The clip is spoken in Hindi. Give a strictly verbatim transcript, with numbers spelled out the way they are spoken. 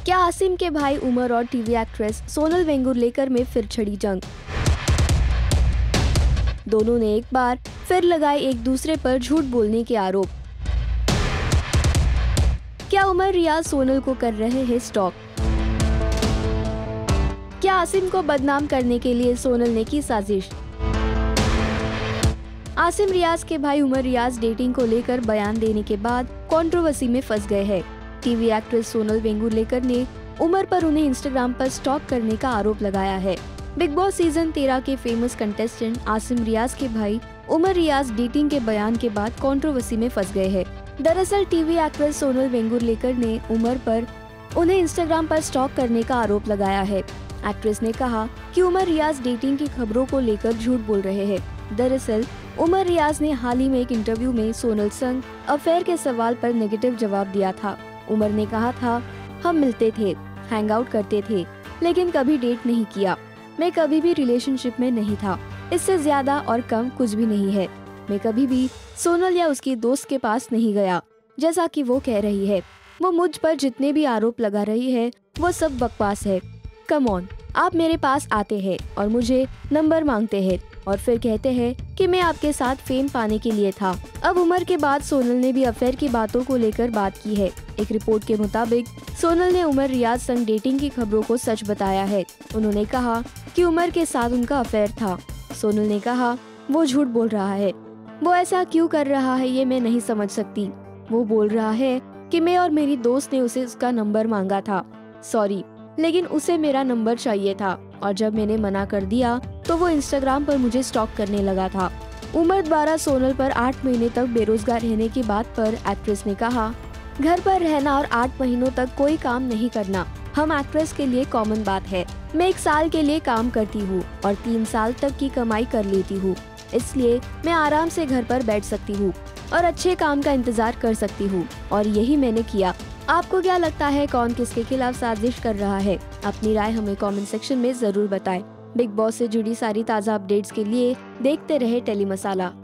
क्या आसिम के भाई उमर और टीवी एक्ट्रेस सोनल वेंगुर्लेकर में फिर छिड़ी जंग? दोनों ने एक बार फिर लगाए एक दूसरे पर झूठ बोलने के आरोप। क्या उमर रियाज सोनल को कर रहे हैं स्टॉक? क्या आसिम को बदनाम करने के लिए सोनल ने की साजिश? आसिम रियाज के भाई उमर रियाज डेटिंग को लेकर बयान देने के बाद कंट्रोवर्सी में फंस गए हैं। टीवी एक्ट्रेस सोनल वेंगुर्लेकर ने उमर पर उन्हें इंस्टाग्राम पर स्टॉक करने का आरोप लगाया है। बिग बॉस सीजन तेरह के फेमस कंटेस्टेंट आसिम रियाज के भाई उमर रियाज डेटिंग के बयान के बाद कंट्रोवर्सी में फंस गए हैं। दरअसल टीवी एक्ट्रेस सोनल वेंगुर्लेकर ने उमर पर उन्हें इंस्टाग्राम पर स्टॉक करने का आरोप लगाया है। एक्ट्रेस ने कहा कि उमर रियाज डेटिंग की खबरों को लेकर झूठ बोल रहे हैं। दरअसल उमर रियाज ने हाल ही में एक इंटरव्यू में सोनल संग अफेयर के सवाल पर नेगेटिव जवाब दिया था। उमर ने कहा था, हम मिलते थे, हैंग आउट करते थे, लेकिन कभी डेट नहीं किया। मैं कभी भी रिलेशनशिप में नहीं था। इससे ज्यादा और कम कुछ भी नहीं है। मैं कभी भी सोनल या उसकी दोस्त के पास नहीं गया, जैसा कि वो कह रही है। वो मुझ पर जितने भी आरोप लगा रही है वो सब बकवास है। कम ऑन, आप मेरे पास आते हैं और मुझे नंबर मांगते हैं और फिर कहते हैं कि मैं आपके साथ फेम पाने के लिए था। अब उमर के बाद सोनल ने भी अफेयर की बातों को लेकर बात की है। एक रिपोर्ट के मुताबिक सोनल ने उमर रियाज संग डेटिंग की खबरों को सच बताया है। उन्होंने कहा कि उमर के साथ उनका अफेयर था। सोनल ने कहा, वो झूठ बोल रहा है। वो ऐसा क्यों कर रहा है ये मैं नहीं समझ सकती। वो बोल रहा है कि मैं और मेरी दोस्त ने उसे उसका नंबर मांगा था। सॉरी, लेकिन उसे मेरा नंबर चाहिए था और जब मैंने मना कर दिया तो वो इंस्टाग्राम पर मुझे स्टॉक करने लगा था। उमर द्वारा सोनल पर आठ महीने तक बेरोजगार रहने की बात पर एक्ट्रेस ने कहा, घर पर रहना और आठ महीनों तक कोई काम नहीं करना हम एक्ट्रेस के लिए कॉमन बात है। मैं एक साल के लिए काम करती हूँ और तीन साल तक की कमाई कर लेती हूँ, इसलिए मैं आराम से घर पर बैठ सकती हूँ और अच्छे काम का इंतजार कर सकती हूँ और यही मैंने किया। आपको क्या लगता है, कौन किसके खिलाफ साजिश कर रहा है? अपनी राय हमें कमेंट सेक्शन में जरूर बताएं। बिग बॉस से जुड़ी सारी ताज़ा अपडेट्स के लिए देखते रहे टेली मसाला।